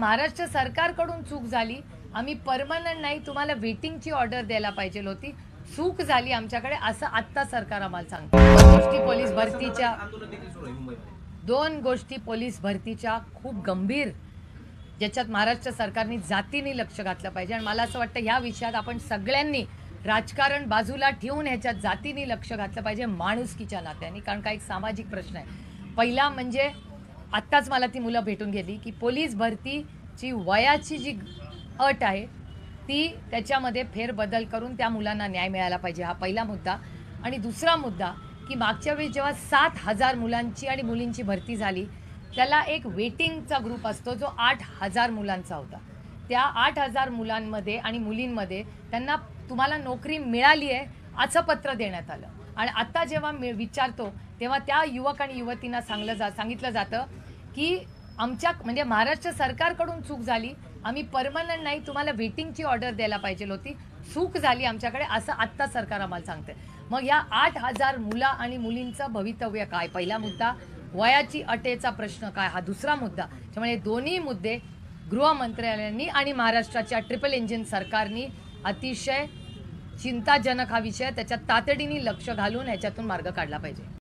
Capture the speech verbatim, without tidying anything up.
महाराष्ट्र सरकारकडून चूक झाली, आम्ही परमनंट नाही तुम्हाला वेटिंगची ऑर्डर द्यायला पाहिजे होती, चूक झाली आमच्याकडे असं आत्ता सरकार आम्हाला सांगतं। दोन गोष्टी पोलीस भरतीच्या दोन गोष्टी पोलीस भरतीच्या खूप गंभीर, ज्याच्यात महाराष्ट्र सरकारने जातीने लक्ष घातलं पाहिजे आणि मला असं वाटतं ह्या विषयात आपण सगळ्यांनी राजकारण बाजूला ठेवून ह्याच्यात जातीने लक्ष घातलं पाहिजे माणुसकीच्या नात्याने, कारण का एक सामाजिक प्रश्न आहे। पहिला म्हणजे आत्ताच मला ती मुलं भेटून गेली की पोलीस भरतीची वयाची जी अट आहे ती त्याच्यामध्ये फेरबदल करून त्या मुलांना न्याय मिळाला पाहिजे, हा पहिला मुद्दा। आणि दुसरा मुद्दा की मागच्या वेळी जेव्हा सात हजार मुलांची आणि मुलींची भरती झाली त्याला एक वेटिंगचा ग्रुप असतो जो आठ हजार मुलांचा होता। त्या आठ हजार मुलांमध्ये आणि मुलींमध्ये त्यांना तुम्हाला नोकरी मिळाली आहे असं पत्र देण्यात आलं आणि आता जेव्हा मी विचारतो तेव्हा त्या युवक आणि युवतींना सांगलं जा सांगितलं जातं की आमच्या म्हणजे महाराष्ट्र सरकारकडून चूक झाली, आम्ही परमनंट नाही तुम्हाला वेटिंगची ऑर्डर द्यायला पाहिजे होती, चूक झाली आमच्याकडे असं आत्ता सरकार आम्हाला सांगते। मग या आठ हजार मुला आणि मुलींचं भवितव्य काय, पहिला मुद्दा वयाची अटेचा प्रश्न काय, हा दुसरा मुद्दा। त्यामुळे दोन्ही मुद्दे गृह मंत्रालयाने आणि महाराष्ट्राच्या ट्रिपल इंजिन सरकारने अतिशय चिंताजनक हा विषय, त्याच्यात तातडीने लक्ष घालून ह्याच्यातून मार्ग काढला पाहिजे।